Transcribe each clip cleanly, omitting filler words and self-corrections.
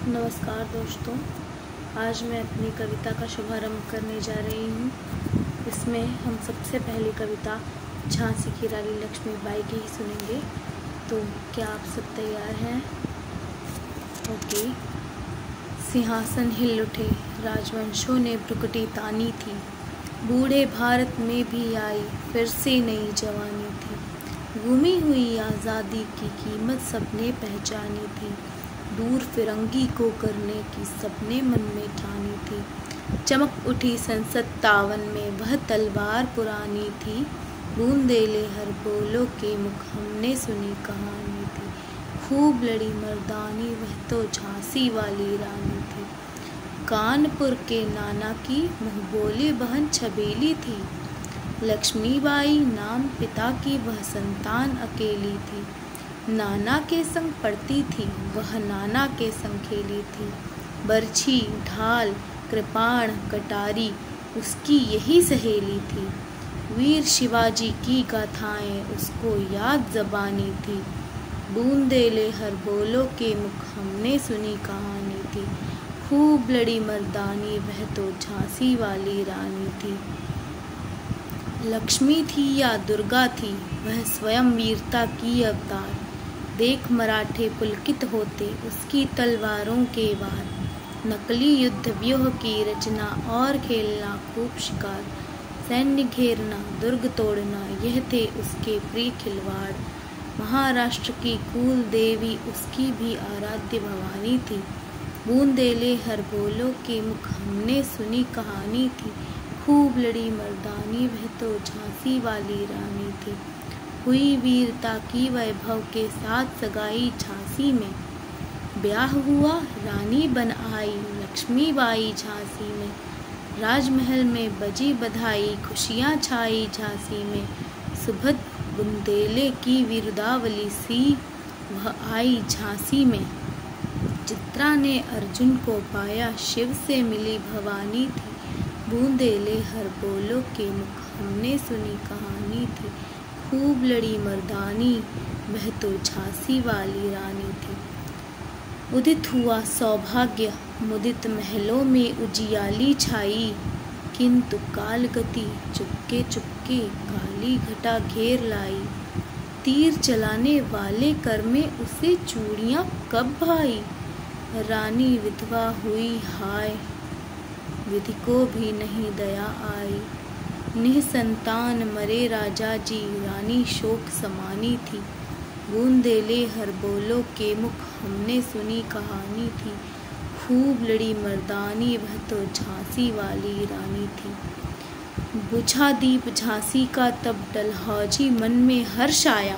नमस्कार दोस्तों, आज मैं अपनी कविता का शुभारंभ करने जा रही हूँ। इसमें हम सबसे पहली कविता झांसी की रानी लक्ष्मीबाई की ही सुनेंगे। तो क्या आप सब तैयार हैं? ओके। सिंहासन हिल उठे, राजवंशों ने भ्रुकुटी तानी थी। बूढ़े भारत में भी आई फिर से नई जवानी थी। गुमी हुई आज़ादी की कीमत सबने पहचानी थी। दूर फिरंगी को करने की सबने मन में ठानी थी। चमक उठी संसद 57 में, वह तलवार पुरानी थी। बूंदेले हर बोलो के मुख हमने सुनी कहानी थी। खूब लड़ी मर्दानी, वह तो झांसी वाली रानी थी। कानपुर के नाना की मुँह बोली बहन छबीली थी। लक्ष्मीबाई नाम पिता की वह संतान अकेली थी। नाना के संग पढ़ती थी, वह नाना के संग खेली थी। बरछी, ढाल, कृपाण, कटारी उसकी यही सहेली थी। वीर शिवाजी की गाथाएं उसको याद ज़बानी थी। बूंदेले हर बोलो के मुख हमने सुनी कहानी थी। खूब लड़ी मर्दानी, वह तो झांसी वाली रानी थी। लक्ष्मी थी या दुर्गा थी, वह स्वयं वीरता की अवतार। देख मराठे पुलकित होते उसकी तलवारों के वार। नकली युद्ध व्यूह की रचना और खेलना खूब शिकार। सैन्य घेरना, दुर्ग तोड़ना, यह थे उसके प्रिय खिलवाड़। महाराष्ट्र की कुल देवी उसकी भी आराध्य भवानी थी। बूंदेले हर बोलो के मुख हमने सुनी कहानी थी। खूब लड़ी मर्दानी, वह तो झांसी वाली रानी थी। हुई वीरता की वैभव के साथ सगाई झांसी में। ब्याह हुआ, रानी बन आई लक्ष्मीबाई झांसी में। राजमहल में बजी बधाई, खुशियाँ छाई झांसी में। सुभद बुंदेले की वीरदावली सी, वह आई झांसी में। चित्रा ने अर्जुन को पाया, शिव से मिली भवानी थी। बूंदेले हर बोलो के मुख हमने सुनी कहानी थी। खूब लड़ी मर्दानी, वह तो झांसी वाली रानी थी। उदित हुआ सौभाग्य, मुदित महलों में उजियाली छाई। किंतु कालगति चुपके चुपके काली घटा घेर लाई। तीर चलाने वाले कर में उसे चूड़ियाँ कब भाई। रानी विधवा हुई हाय, विधि को भी नहीं दया आई। निःसंतान मरे राजा जी, रानी शोक समानी थी। बूंदेले हर बोलो के मुख हमने सुनी कहानी थी। खूब लड़ी मर्दानी, वह तो झांसी वाली रानी थी। बुझा दीप झांसी का तब डलहौजी मन में हर्ष आया।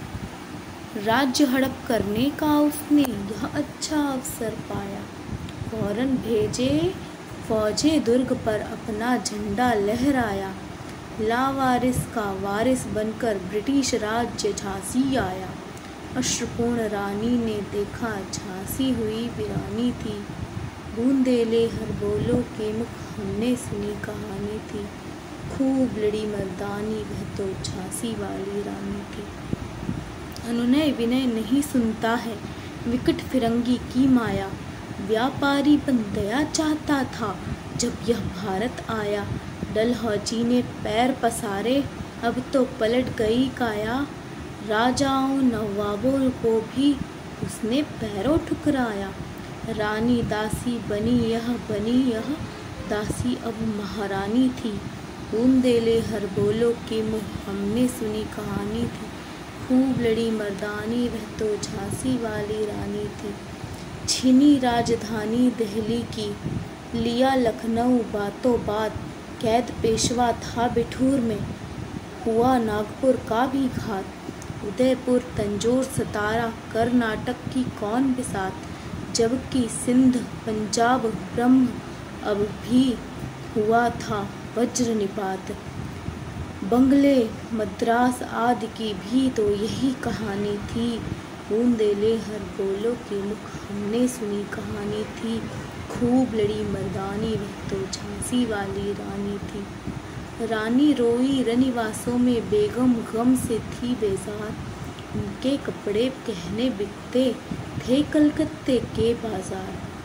राज्य हड़प करने का उसने यह अच्छा अवसर पाया। फौरन भेजे फौजे दुर्ग पर अपना झंडा लहराया। लावारिस का वारिस बनकर ब्रिटिश राज्य झांसी आया। अश्रुपूर्ण रानी ने देखा, झांसी हुई वीरानी थी। बूंदेले हर बोलो के मुख हमने सुनी कहानी थी। खूब लड़ी मर्दानी, वह तो झांसी वाली रानी थी। अनुनय विनय नहीं सुनता है, विकट फिरंगी की माया। व्यापारी बन दया चाहता था, जब यह भारत आया। डलहौजी ने पैर पसारे, अब तो पलट गई काया। राजाओं नवाबों को भी उसने पैरों ठुकराया। रानी दासी बनी यह दासी अब महारानी थी। बूंदेले हर बोलो के मुँह हमने सुनी कहानी थी। खूब लड़ी मर्दानी, वह तो झांसी वाली रानी थी। छीनी राजधानी दिल्ली की, लिया लखनऊ बातों बात। कैद पेशवा था बिठूर में, हुआ नागपुर का भी घात। उदयपुर, तंजौर, सतारा, कर्नाटक की कौन बिसात। जबकि सिंध, पंजाब, ब्रह्म अब भी हुआ था वज्र निपात। बंगले, मद्रास आदि की भी तो यही कहानी थी। बूंदेले हर बोलो के मुख हमने सुनी कहानी थी। खूब लड़ी मर्दानी, वह तो झांसी वाली रानी थी। रानी रोई रनिवासों में, बेगम गम से थी बेजार। उनके कपड़े गहने बिकते थे कलकत्ते के बाजार।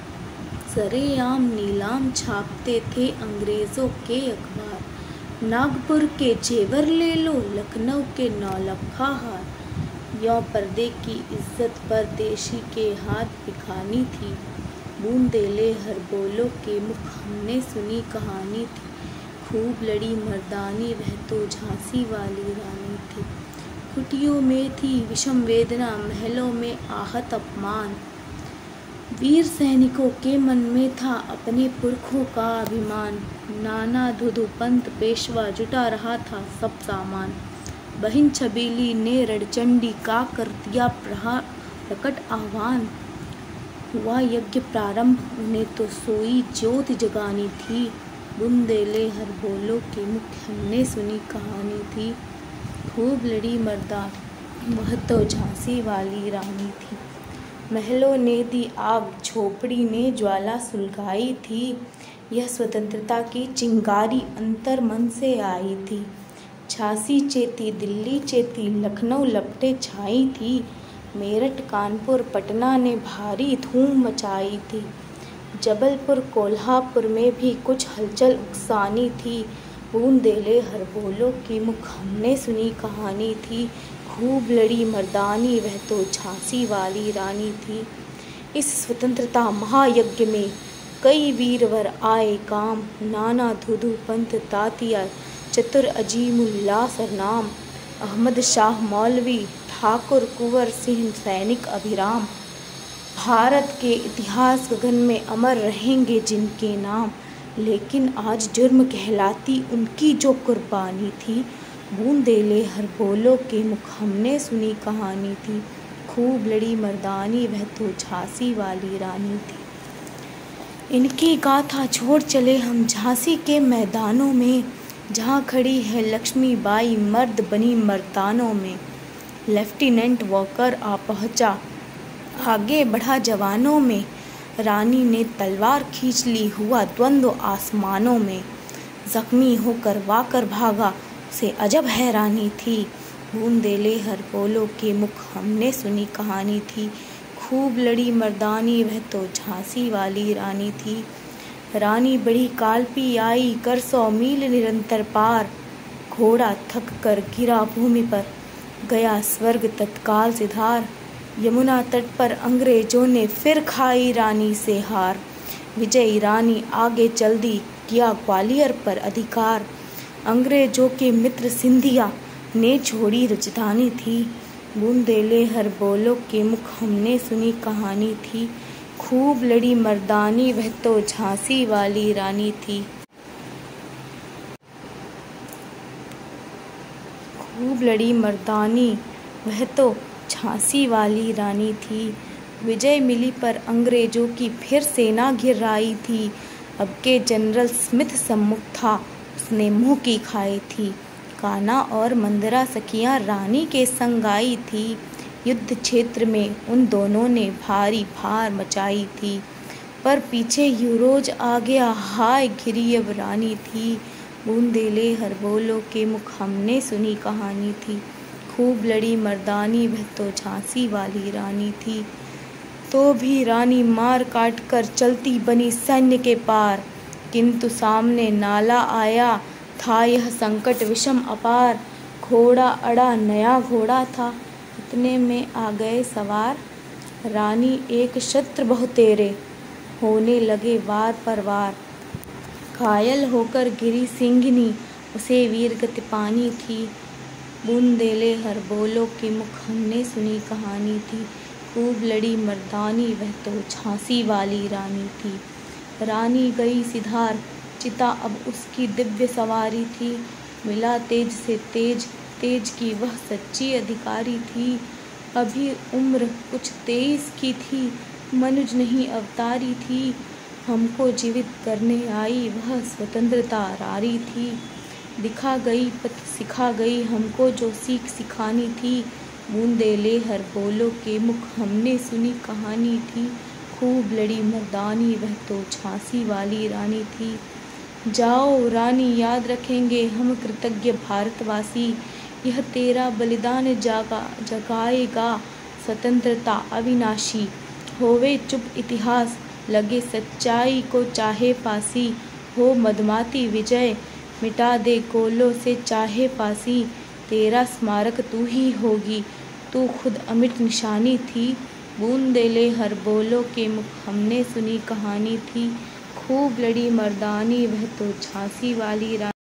सरेआम नीलाम छापते थे अंग्रेजों के अखबार। नागपुर के जेवर ले लो, लखनऊ के 9 लखा हार। यों पर्दे की इज्जत परदेशी के हाथ बिखानी थी। बूंदेले हर बोलो के मुख हमने सुनी कहानी थी। खूब लड़ी मर्दानी वह तो झांसी वाली रानी थी। कुटियों में थी विषम वेदना, महलों में आहत अपमान। वीर सैनिकों के मन में था अपने पुरखों का अभिमान। नाना धुधु पंत पेशवा जुटा रहा था सब सामान। बहिन छबीली ने रणचंडी का कर दिया प्रकट आह्वान। हुआ यज्ञ प्रारंभ, उन्हें तो सोई ज्योत जगानी थी। बुंदेले हर बोलो के मुख हमने सुनी कहानी थी। खूब लड़ी मर्दा वह तो झांसी वाली रानी थी। महलों ने दी आग, झोपड़ी ने ज्वाला सुलगाई थी। यह स्वतंत्रता की चिंगारी अंतर मन से आई थी। झांसी चेती, दिल्ली चेती, लखनऊ लपटे छाई थी। मेरठ कानपुर पटना ने भारी धूम मचाई थी। जबलपुर कोल्हापुर में भी कुछ हलचल उकसानी थी। बूंदेले हर बोलो के मुख हमने सुनी कहानी थी। खूब लड़ी मर्दानी वह तो झांसी वाली रानी थी। इस स्वतंत्रता महायज्ञ में कई वीरवर आए काम। नाना धुधु पंत तातिया चतुर अजीमुल्ला सरनाम। अहमद शाह मौलवी ठाकुर कुंवर सिंह सैनिक अभिराम। भारत के इतिहास गगन में अमर रहेंगे जिनके नाम। लेकिन आज जुर्म कहलाती उनकी जो कुर्बानी थी। बूंदेले हर बोलो के मुख हमने सुनी कहानी थी। खूब लड़ी मर्दानी वह तो झांसी वाली रानी थी। इनकी गाथा छोड़ चले हम झांसी के मैदानों में, जहाँ खड़ी है लक्ष्मीबाई मर्द बनी मर्दानों में। लेफ्टिनेंट वॉकर आ पहुँचा, आगे बढ़ा जवानों में। रानी ने तलवार खींच ली, हुआ द्वंद्व आसमानों में। जख्मी होकर वाकर भागा, उसे अजब हैरानी थी। बूंदेले हर बोलो के मुख हमने सुनी कहानी थी। खूब लड़ी मर्दानी वह तो झांसी वाली रानी थी। रानी बड़ी कालपी आई, कर 100 मील निरंतर पार। घोड़ा थक कर गिरा भूमि पर, गया स्वर्ग तत्काल सिधार। यमुना तट पर अंग्रेजों ने फिर खाई रानी से हार। विजयी रानी आगे चल दी, किया ग्वालियर पर अधिकार। अंग्रेजों के मित्र सिंधिया ने छोड़ी राजधानी थी। बूंदेले हर बोलो के मुख हमने सुनी कहानी थी। खूब लड़ी मर्दानी वह तो झांसी वाली रानी थी। खूब लड़ी मर्दानी वह तो झांसी वाली रानी थी। विजय मिली पर अंग्रेजों की फिर सेना घिर आई थी। अब के जनरल स्मिथ सम्मुख था, उसने मुंह की खाई थी। कान्हा और मंदिरा सखियां रानी के संग आई थी। युद्ध क्षेत्र में उन दोनों ने भारी भार मचाई थी। पर पीछे यूरोज आ गया, हाय घिरी अब रानी थी। बूंदेले हर बोलो के मुख हमने सुनी कहानी थी। खूब लड़ी मर्दानी वह तो झांसी वाली रानी थी। तो भी रानी मार काट कर चलती बनी सैन्य के पार। किंतु सामने नाला आया था यह संकट विषम अपार। घोड़ा अड़ा नया घोड़ा था, इतने में आ गए सवार। रानी एक शस्त्र बहुतेरे, होने लगे वार पर वार। घायल होकर गिरी सिंघनी, उसे वीरगति पानी थी। बूंदेले हर बोलो के मुख हमने सुनी कहानी थी। खूब लड़ी मर्दानी वह तो झांसी वाली रानी थी। रानी गई सिधार, चिता अब उसकी दिव्य सवारी थी। मिला तेज से तेज, तेज की वह सच्ची अधिकारी थी। अभी उम्र कुछ 23 की थी, मनुज नहीं अवतारी थी। हमको जीवित करने आई वह स्वतंत्रता रारी थी। दिखा गई पथ सिखा गई हमको जो सीख सिखानी थी। बूंदेले हर बोलो के मुख हमने सुनी कहानी थी। खूब लड़ी मर्दानी वह तो झांसी वाली रानी थी। जाओ रानी याद रखेंगे हम कृतज्ञ भारतवासी। यह तेरा बलिदान जगाएगा स्वतंत्रता अविनाशी। होवे चुप इतिहास लगे सच्चाई को चाहे फांसी, हो मदमाती विजय मिटा दे कोलों से चाहे फांसी। तेरा स्मारक तू ही होगी, तू खुद अमिट निशानी थी। बूंदेले हर बोलो के मुख हमने सुनी कहानी थी। खूब लड़ी मर्दानी वह तो झांसी वाली रानी।